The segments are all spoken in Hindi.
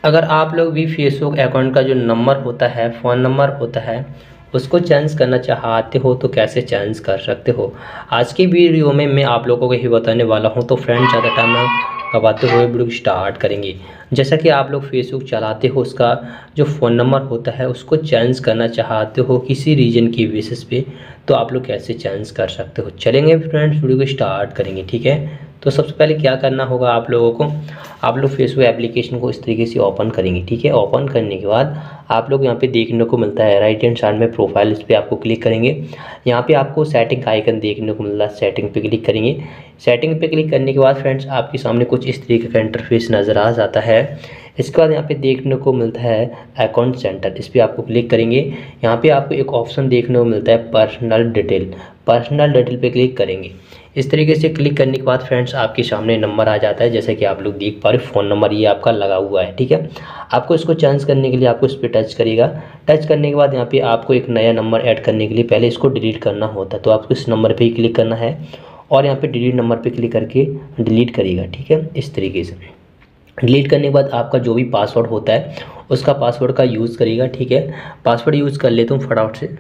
अगर आप लोग भी फेसबुक अकाउंट का जो नंबर होता है, फ़ोन नंबर होता है, उसको चेंज करना चाहते हो तो कैसे चेंज कर सकते हो, आज की वीडियो में मैं आप लोगों को ही बताने वाला हूं। तो फ्रेंड, ज़्यादा टाइम ना गवाते हुए वीडियो स्टार्ट करेंगे। जैसा कि आप लोग फेसबुक चलाते हो, उसका जो फ़ोन नंबर होता है उसको चेंज करना चाहते हो किसी रीजन की बेसिस पे, तो आप लोग कैसे चेंज कर सकते हो, चलेंगे फ्रेंड्स वीडियो को स्टार्ट करेंगे। ठीक है, तो सबसे पहले क्या करना होगा आप लोगों को, आप लोग फेसबुक एप्लीकेशन को इस तरीके से ओपन करेंगे। ठीक है, ओपन करने के बाद आप लोग यहाँ पे देखने को मिलता है राइट हैंड साइड में प्रोफाइल, इस पर आपको क्लिक करेंगे। यहाँ पे आपको सेटिंग का आइकन देखने को मिल रहा है, सेटिंग पे क्लिक करेंगे। सेटिंग पे क्लिक करने के बाद फ्रेंड्स आपके सामने कुछ इस तरीके का इंटरफेस नज़र आ जाता है। इसके बाद यहाँ पे देखने को मिलता है अकाउंट सेंटर, इस पर आपको क्लिक करेंगे। यहाँ पे आपको एक ऑप्शन देखने को मिलता है पर्सनल डिटेल, पर्सनल डिटेल पे क्लिक करेंगे। इस तरीके से क्लिक करने के बाद फ्रेंड्स आपके सामने नंबर आ जाता है, जैसे कि आप लोग देख पा रहे हो फ़ोन नंबर ये आपका लगा हुआ है। ठीक है, आपको इसको चेंज करने के लिए आपको इस पर टच करेगा। टच करने के बाद यहाँ पे आपको एक नया नंबर ऐड करने के लिए पहले इसको डिलीट करना होता है, तो आपको इस नंबर पे ही क्लिक करना है और यहाँ पे डिलीट नंबर पे क्लिक करके डिलीट करिएगा। ठीक है, इस तरीके से डिलीट करने के बाद आपका जो भी पासवर्ड होता है उसका पासवर्ड का यूज़ करिएगा। ठीक है, पासवर्ड यूज़ कर लेता हूँ फटाफट से।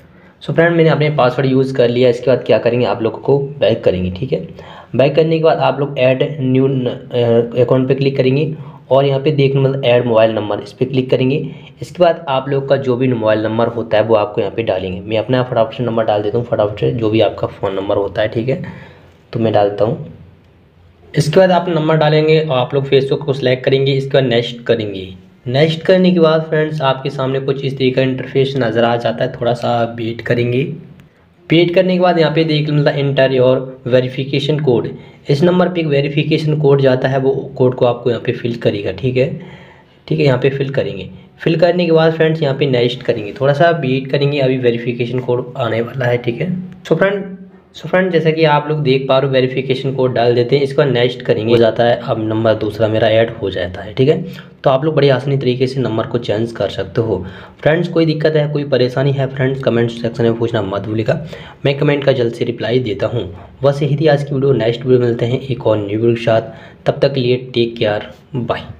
सो फ्रेंड, मैंने अपने पासवर्ड यूज़ कर लिया। इसके बाद क्या करेंगे, आप लोगों को बैक करेंगे। ठीक है, बैक करने के बाद आप लोग ऐड न्यू अकाउंट पे क्लिक करेंगे और यहाँ पे देखने मतलब ऐड मोबाइल नंबर, इस पर क्लिक करेंगे। इसके बाद आप लोग का जो भी मोबाइल नंबर होता है वो आपको यहाँ पे डालेंगे। मैं अपना फटाफट से नंबर डाल देता हूँ, फटाफट से जो भी आपका फ़ोन नंबर होता है। ठीक है, तो मैं डालता हूँ। इसके बाद आप नंबर डालेंगे और आप लोग फेसबुक को सिलेक्ट करेंगे। इसके बाद नेक्स्ट करेंगे। नेक्स्ट करने के बाद फ्रेंड्स आपके सामने कुछ इस तरीके का इंटरफेस नज़र आ जाता है, थोड़ा सा वेट करेंगे। वेट करने के बाद यहाँ पे देख मिलता है इंटर योर वेरिफिकेशन कोड, इस नंबर पे एक वेरिफिकेशन कोड जाता है, वो कोड को आपको यहाँ पे फिल करेगा। ठीक है, ठीक है, यहाँ पे फिल करेंगे। फिल करने के बाद फ्रेंड्स यहाँ पे नेक्स्ट करेंगे, थोड़ा सा वेट करेंगे, अभी वेरिफिकेशन कोड आने वाला है। ठीक है, सो फ्रेंड जैसा कि आप लोग देख पा रहे हो वेरिफिकेशन कोड डाल देते हैं, इसका नेक्स्ट करेंगे, हो जाता है अब नंबर दूसरा मेरा ऐड हो जाता है। ठीक है, तो आप लोग बड़ी आसानी तरीके से नंबर को चेंज कर सकते हो। फ्रेंड्स, कोई दिक्कत है, कोई परेशानी है फ्रेंड्स, कमेंट सेक्शन में पूछना मत भूलिएगा, मैं कमेंट का जल्द से रिप्लाई देता हूँ। बस यही थी आज की वीडियो, नेक्स्ट वीडियो मिलते हैं एक और न्यू वीडियो के साथ, तब तक के लिए टेक केयर, बाय।